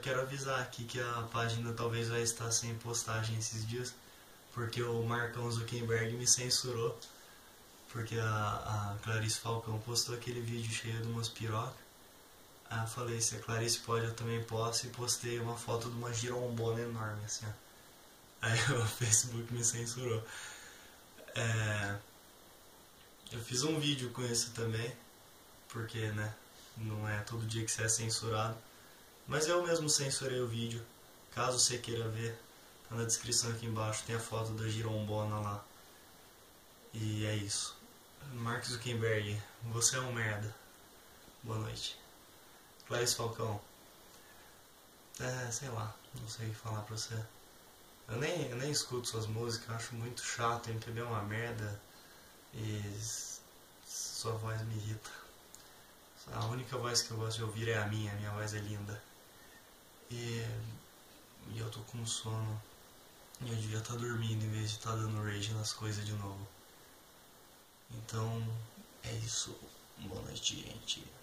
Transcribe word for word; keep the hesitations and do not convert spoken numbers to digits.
quero avisar aqui que a página talvez vai estar sem postagem esses dias, porque o Marcão Zuckerberg me censurou, porque a, a Clarice Falcão postou aquele vídeo cheio de umas pirocas. Aí eu falei, se a Clarice pode, eu também posso, e postei uma foto de uma girombona enorme, assim, ó. Aí o Facebook me censurou. É... Eu fiz um vídeo com isso também, porque, né, não é todo dia que você é censurado. Mas eu mesmo censurei o vídeo. Caso você queira ver, tá na descrição aqui embaixo, tem a foto da girombona lá. E é isso. Mark Zuckerberg, você é um merda. Boa noite. Clarice Falcão. É, sei lá, não sei o que falar pra você. Eu nem, eu nem escuto suas músicas, eu acho muito chato, M P B é uma merda. E sua voz me irrita. A única voz que eu gosto de ouvir é a minha, a minha voz é linda. E, e eu tô com sono. E eu devia estar dormindo em vez de estar dando rage nas coisas de novo. Então, é isso. Boa noite, gente.